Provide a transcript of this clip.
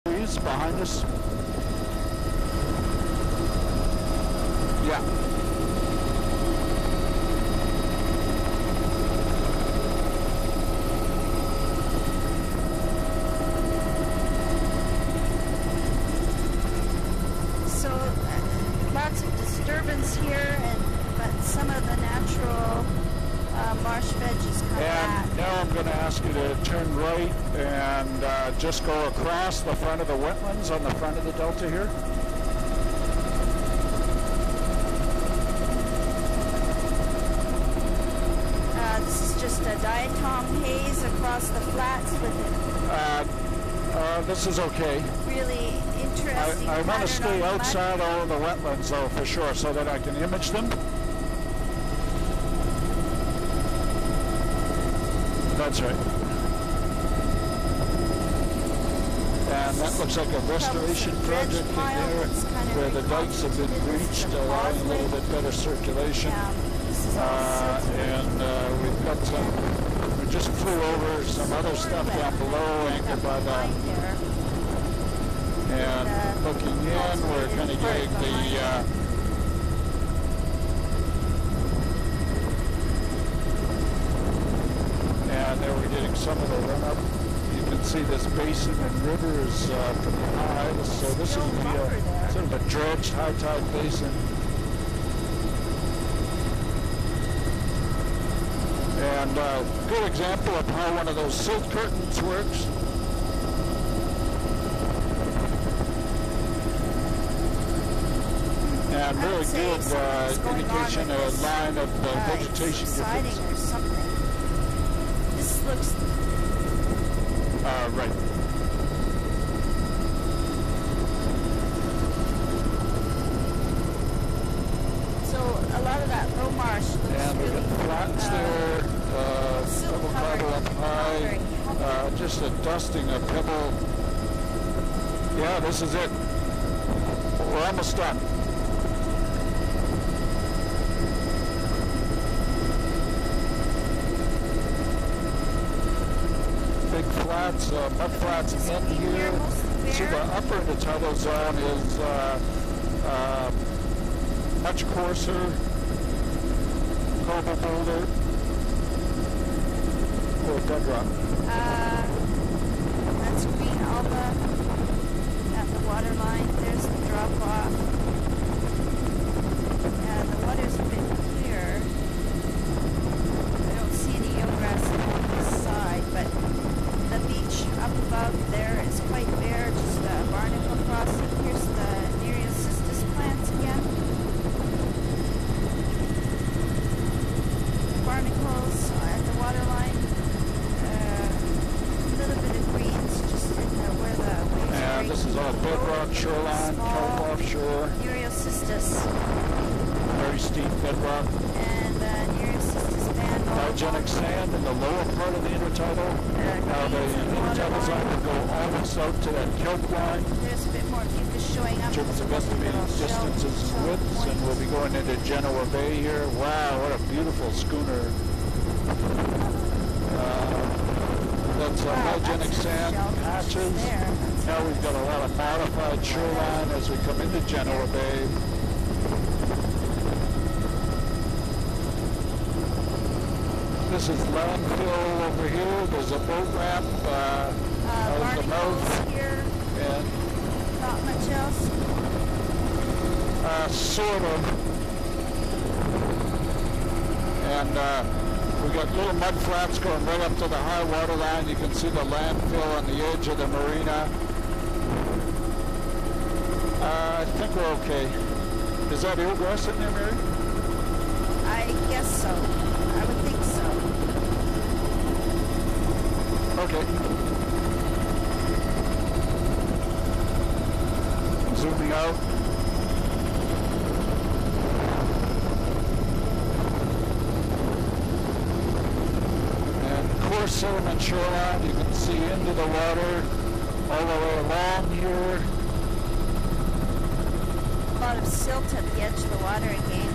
Trees behind us. Yeah. So lots of disturbance here, but some of the natural marsh veg is coming back. And now I'm going to ask you to turn right and just go across the front of the wetlands on the front of the delta here. This is just a diatom haze across the flats with it. This is okay. Really interesting. I want to stay outside all of the wetlands though for sure so that I can image them. That's right. And that looks like a restoration project in there where the dikes have been breached, allowing a little bit better circulation. And we've got some, we just flew over some other stuff down below anchored by that. And looking in, we're kind of getting the and there we're getting some of the run-up. You can see this basin and river is pretty high. So this is the sort of a dredged high tide basin. And good example of how one of those silt curtains works. And really good indication, a line of vegetation difference. This looks... right. So a lot of that low marsh looks and really... And we've got flats there, pebble gravel up high, just a dusting of pebble. Yeah, this is it. We're almost done. Big flats, mud flats end here. See, the upper intertidal zone is much coarser, cobble boulder, or bedrock. That's green alba at the water line. There's the drop off. Yeah, the water's a bit clear. I don't see any eelgrass on this side, but the beach up above there is quite bare, just a barnacle crossing. Here's the Nereocystis plants again. Barnacles at the water line. A little bit of greens just in where the waves are. And this is all bedrock shoreline, kelp offshore. Nereocystis. Very steep bedrock. And Nereocystis band. Biogenic sand in the lower part of the intertidal. Now the intertidal zone will go almost out to that kelp line. There's a bit more mucus showing up. In terms of estimated distances and widths, and we'll be going into Genoa Bay here. Wow, what a beautiful schooner. That's biogenic sand patches. Now we've got a lot of modified shoreline as we come into Genoa Bay. This is landfill over here. There's a boat ramp out of the mouth. Here. And Not much else. Sort of. And we got little mud flats going right up to the high water line. You can see the landfill on the edge of the marina. I think we're okay. Is that eelgrass in there, Mary? I guess so. I would think so. Okay. Zooming out. And coarse sediment shoreline, you can see into the water all the way along here. A lot of silt at the edge of the water again.